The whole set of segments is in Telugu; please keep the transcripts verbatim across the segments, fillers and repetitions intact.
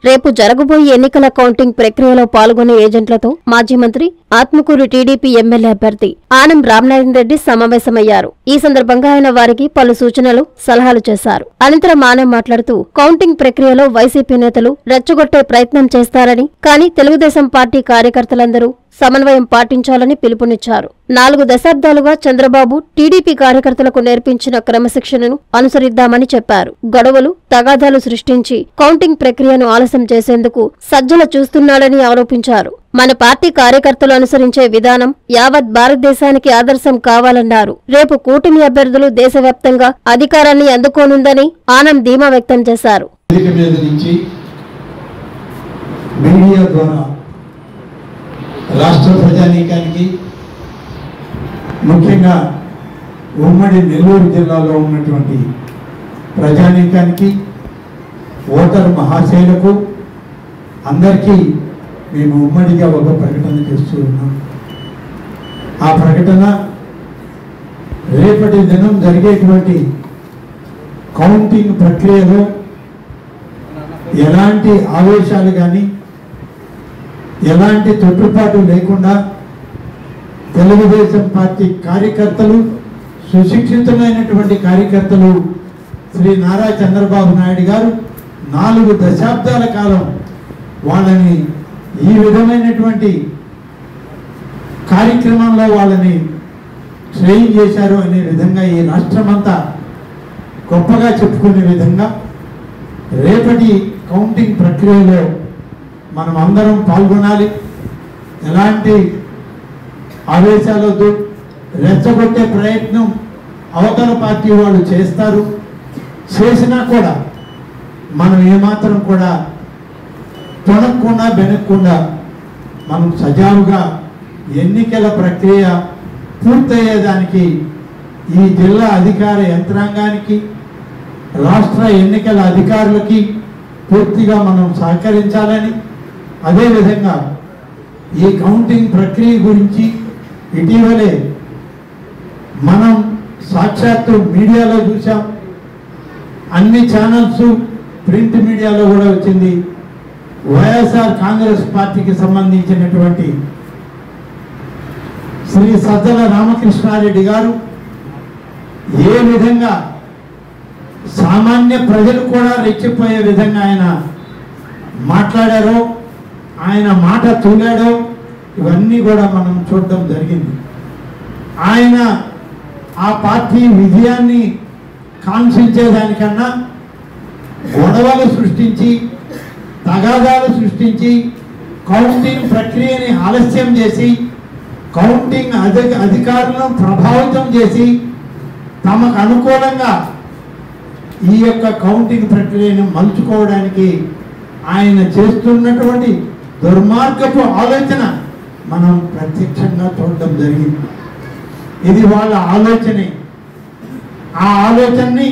రేపు జరగబోయే ఎన్నికల కౌంటింగ్ ప్రక్రియలో పాల్గొనే ఏజెంట్లతో మాజీ మంత్రి ఆత్మకూరు టీడీపీ ఎమ్మెల్యే అభ్యర్థి ఆనం రామనారాయణ రెడ్డి సమావేశమయ్యారు. ఈ సందర్భంగా ఆయన వారికి పలు సూచనలు, సలహాలు చేశారు. అనంతరం ఆనం మాట్లాడుతూ కౌంటింగ్ ప్రక్రియలో వైసీపీ నేతలు రెచ్చగొట్టే ప్రయత్నం చేస్తారని, కానీ తెలుగుదేశం పార్టీ కార్యకర్తలందరూ సమన్వయం పాటించాలని పిలుపునిచ్చారు. నాలుగు దశాబ్దాలుగా చంద్రబాబు టీడీపీ కార్యకర్తలకు నేర్పించిన క్రమశిక్షణను అనుసరిద్దామని చెప్పారు. గొడవలు, తగాదాలు సృష్టించి కౌంటింగ్ ప్రక్రియను ఆలస్యం చేసేందుకు సజ్జల చూస్తున్నాడని ఆరోపించారు. మన పార్టీ కార్యకర్తలు అనుసరించే విధానం యావత్ భారతదేశానికి ఆదర్శం కావాలన్నారు. రేపు కూటమి అభ్యర్థులు దేశవ్యాప్తంగా అధికారాన్ని అందుకోనుందని ఆనం ధీమా వ్యక్తం చేశారు. రాష్ట్ర ప్రజానీకానికి, ముఖ్యంగా ఉమ్మడి నెల్లూరు జిల్లాలో ఉన్నటువంటి ప్రజానీకానికి, ఓటర్ మహాశైలకు అందరికీ మేము ఉమ్మడిగా ఒక ప్రకటన చేస్తూ ఉన్నాం. ఆ ప్రకటన రేపటి దినం జరిగేటువంటి కౌంటింగ్ ప్రక్రియలో ఎలాంటి ఆవేశాలు కానీ ఎలాంటి తొట్టుపాటు లేకుండా తెలుగుదేశం పార్టీ కార్యకర్తలు, సుశిక్షితులైనటువంటి కార్యకర్తలు శ్రీ నారా చంద్రబాబు నాయుడు గారు నాలుగు దశాబ్దాల కాలం వాళ్ళని ఈ విధమైనటువంటి కార్యక్రమంలో వాళ్ళని ట్రైన్ చేశారు అనే విధంగా ఈ రాష్ట్రమంతా గొప్పగా చెప్పుకునే విధంగా రేపటి కౌంటింగ్ ప్రక్రియలో మనం అందరం పాల్గొనాలి. ఎలాంటి ఆవేశాలతో రెచ్చగొట్టే ప్రయత్నం అవతల పార్టీ వాళ్ళు చేస్తారు. చేసినా కూడా మనం ఏమాత్రం కూడా తొనక్కుండా బెనక్కుండా మనం సజావుగా ఎన్నికల ప్రక్రియ పూర్తయ్యేదానికి ఈ జిల్లా అధికార యంత్రాంగానికి, రాష్ట్ర ఎన్నికల అధికారులకి పూర్తిగా మనం సహకరించాలని, అదేవిధంగా ఈ కౌంటింగ్ ప్రక్రియ గురించి ఇటీవలే మనం సాక్షాత్తు మీడియాలో చూసాం. అన్ని ఛానల్స్, ప్రింట్ మీడియాలో కూడా వచ్చింది. వైఎస్ఆర్ కాంగ్రెస్ పార్టీకి సంబంధించినటువంటి శ్రీ సజ్జల రామకృష్ణారెడ్డి గారు ఏ విధంగా సామాన్య ప్రజలు కూడా రెచ్చిపోయే విధంగా ఆయన మాట్లాడారో, ఆయన మాట తూలాడో, ఇవన్నీ కూడా మనం చూడడం జరిగింది. ఆయన ఆ పార్టీ విజయాన్ని కాంక్షించేదానికన్నా గొడవలు సృష్టించి, తగాదాలు సృష్టించి, కౌంటింగ్ ప్రక్రియని ఆలస్యం చేసి, కౌంటింగ్ అధిక అధికారులను ప్రభావితం చేసి, తమకు అనుకూలంగా ఈ యొక్క కౌంటింగ్ ప్రక్రియను మలుచుకోవడానికి ఆయన చేస్తున్నటువంటి దుర్మార్గపు ఆలోచన మనం ప్రత్యక్షంగా చూడడం జరిగింది. ఇది వాళ్ళ ఆలోచనే. ఆ ఆలోచనని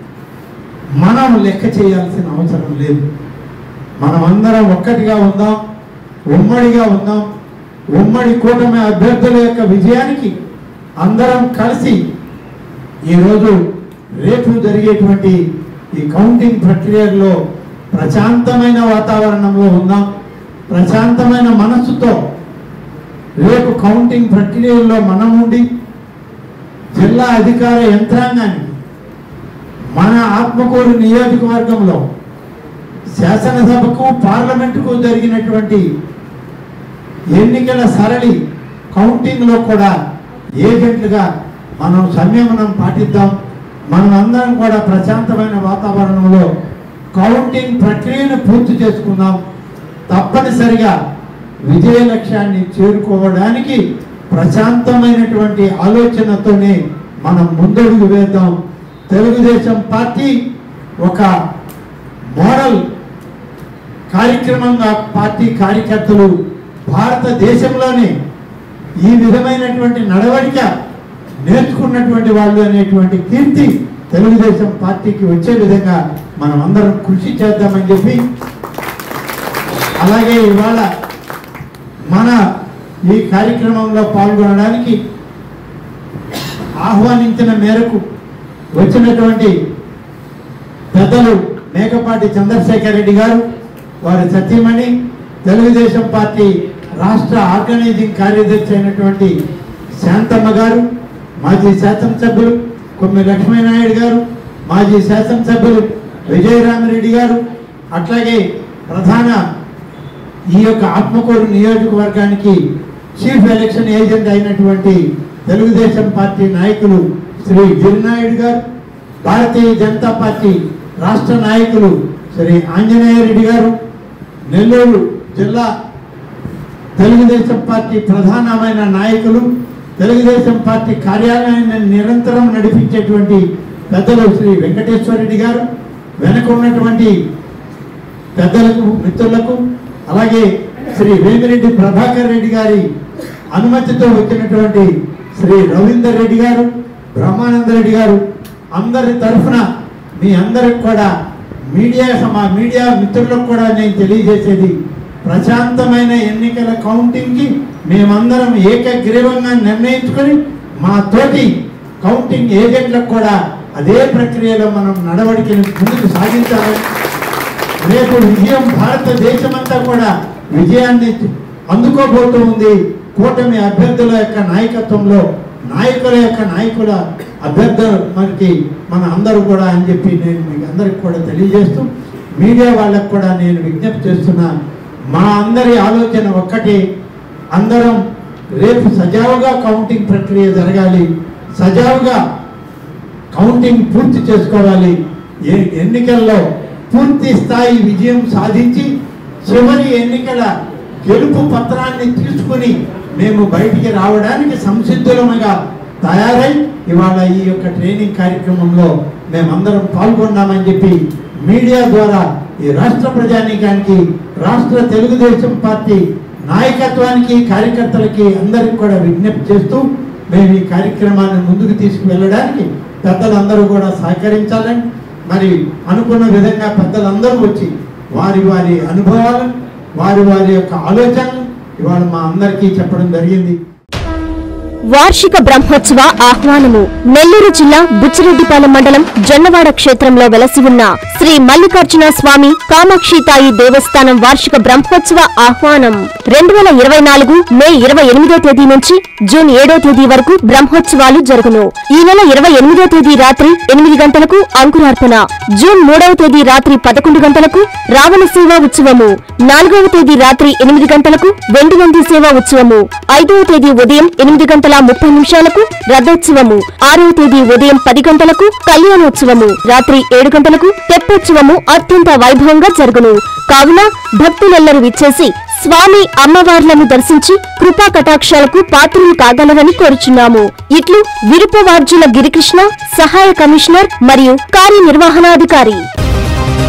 మనం లెక్క చేయాల్సిన అవసరం లేదు. మనమందరం ఒక్కటిగా ఉందాం, ఉమ్మడిగా ఉందాం. ఉమ్మడి కూటమి అభ్యర్థుల యొక్క విజయానికి అందరం కలిసి ఈరోజు రేపు జరిగేటువంటి ఈ కౌంటింగ్ ప్రక్రియలో ప్రశాంతమైన వాతావరణంలో ఉందాం. ప్రశాంతమైన మనస్సుతో రేపు కౌంటింగ్ ప్రక్రియలో మనం ఉండి జిల్లా అధికార యంత్రాంగానికి, మన ఆత్మకూరు నియోజకవర్గంలో శాసనసభకు, పార్లమెంటుకు జరిగినటువంటి ఎన్నికల సరళి కౌంటింగ్లో కూడా ఏజెంట్లుగా మనం సంయమనం పాటిద్దాం. మనం అందరం కూడా ప్రశాంతమైన వాతావరణంలో కౌంటింగ్ ప్రక్రియను పూర్తి చేసుకుందాం. తప్పనిసరిగా విజయ లక్ష్యాన్ని చేరుకోవడానికి ప్రశాంతమైనటువంటి ఆలోచనతోనే మనం ముందడుగు వేద్దాం. తెలుగుదేశం పార్టీ ఒక మోడల్ కార్యక్రమంగా పార్టీ కార్యకర్తలు భారతదేశంలోనే ఈ విధమైనటువంటి నడవడిక నేర్చుకున్నటువంటి వాళ్ళు అనేటువంటి కీర్తి తెలుగుదేశం పార్టీకి వచ్చే విధంగా మనం అందరం కృషి చేద్దామని చెప్పి, అలాగే ఇవాళ మన ఈ కార్యక్రమంలో పాల్గొనడానికి ఆహ్వానించిన మేరకు వచ్చినటువంటి పెద్దలు మేకపాటి చంద్రశేఖర్ రెడ్డి గారు, వారి సతీమణి తెలుగుదేశం పార్టీ రాష్ట్ర ఆర్గనైజింగ్ కార్యదర్శి అయినటువంటి శాంతమ్మ గారు, మాజీ శాసనసభ్యులు కొమ్మి లక్ష్మీనాయుడు గారు, మాజీ శాసనసభ్యులు విజయరామిరెడ్డి గారు, అట్లాగే ప్రధాన ఈ యొక్క ఆత్మకూరు నియోజకవర్గానికి చీఫ్ ఎలక్షన్ ఏజెంట్ అయినటువంటి తెలుగుదేశం పార్టీ నాయకులు శ్రీ గిరినాయుడు గారు, భారతీయ జనతా పార్టీ రాష్ట్ర నాయకులు శ్రీ ఆంజనేయ రెడ్డి గారు, నెల్లూరు జిల్లా తెలుగుదేశం పార్టీ ప్రధానమైన నాయకులు, తెలుగుదేశం పార్టీ కార్యాలయాన్ని నిరంతరం నడిపించేటువంటి పెద్దలు శ్రీ వెంకటేశ్వర రెడ్డి గారు, వెనక ఉన్నటువంటి పెద్దలకు మిత్రులకు, అలాగే శ్రీ వేమిరెడ్డి ప్రభాకర్ రెడ్డి గారి అనుమతితో వచ్చినటువంటి శ్రీ రవీందర్ రెడ్డి గారు, బ్రహ్మానంద రెడ్డి గారు, అందరి తరఫున మీ అందరికి కూడా మీడియా సమా మీడియా మిత్రులకు కూడా నేను తెలియజేసేది, ప్రశాంతమైన ఎన్నికల కౌంటింగ్కి మేమందరం ఏకగ్రీవంగా నిర్ణయించుకొని మా తోటి కౌంటింగ్ ఏజెంట్లకు కూడా అదే ప్రక్రియలో మనం నడవడికని ముందుకు సాగించాలని, రేపు విజయం భారతదేశమంతా కూడా విజయాన్ని అందుకోబోతూ ఉంది కూటమి అభ్యర్థుల యొక్క నాయకత్వంలో, నాయకుల యొక్క నాయకుల అభ్యర్థులు మనకి మన అందరూ కూడా అని చెప్పి నేను మీకు అందరికి కూడా తెలియజేస్తూ, మీడియా వాళ్ళకు కూడా నేను విజ్ఞప్తి చేస్తున్నా, మా అందరి ఆలోచన ఒక్కటే, అందరం రేపు సజావుగా కౌంటింగ్ ప్రక్రియ జరగాలి, సజావుగా కౌంటింగ్ పూర్తి చేసుకోవాలి, ఎన్నికల్లో పూర్తి స్థాయి విజయం సాధించి చివరి ఎన్నికల గెలుపు పత్రాన్ని తీసుకుని మేము బయటికి రావడానికి సంసిద్ధులముగా తయారై ఇవాళ ఈ యొక్క ట్రైనింగ్ కార్యక్రమంలో మేమందరం పాల్గొన్నామని చెప్పి మీడియా ద్వారా ఈ రాష్ట్ర ప్రజానీకానికి, రాష్ట్ర తెలుగుదేశం పార్టీ నాయకత్వానికి, కార్యకర్తలకి అందరికి కూడా విజ్ఞప్తి చేస్తూ మేము ఈ కార్యక్రమాన్ని ముందుకు తీసుకువెళ్ళడానికి పెద్దలందరూ కూడా సహకరించాలని, మరి అనుకున్న విధంగా పెద్దలందరూ వచ్చి వారి వారి అనుభవాలు, వారి వారి యొక్క ఆలోచనలు ఇవాళ మా అందరికీ చెప్పడం జరిగింది. వార్షిక బ్రహ్మోత్సవ ఆహ్వానము. నెల్లూరు జిల్లా బుచ్చిరెడ్డిపాలెం మండలం జొన్నవాడ క్షేత్రంలో వెలసి ఉన్న శ్రీ మల్లికార్జున స్వామి కామాక్షితాయి దేవస్థానం వార్షిక బ్రహ్మోత్సవ ఆహ్వానం రెండు వేల ఇరవై నాలుగు మే ఇరవై ఎనిమిదో తేదీ నుంచి జూన్ ఏడో తేదీ వరకు బ్రహ్మోత్సవాలు జరుగును. ఈ నెల ఇరవై ఎనిమిదో తేదీ రాత్రి ఎనిమిది గంటలకు అంకురార్పణ, జూన్ మూడవ తేదీ రాత్రి పదకొండు గంటలకు రావణ సేవా ఉత్సవము, నాలుగవ తేదీ రాత్రి ఎనిమిది గంటలకు వెండి వంది సేవా ఉత్సవము, ఐదవ తేదీ ఉదయం ఎనిమిది గంటల ముప్పై నిమిషాలకు రథోత్సవము, ఆరవ తేదీ ఉదయం పది గంటలకు కళ్యాణోత్సవము, రాత్రి ఏడు గంటలకు తెప్పోత్సవము అత్యంత వైభవంగా జరుగును. కావున భక్తులెల్లరూ విచ్చేసి స్వామి అమ్మవార్లను దర్శించి కృపా కటాక్షాలకు పాత్రలు కాగలరని కోరుచున్నాము. ఇట్లు విరుపవార్జుల గిరికృష్ణ, సహాయ కమిషనర్ మరియు కార్యనిర్వహణాధికారి.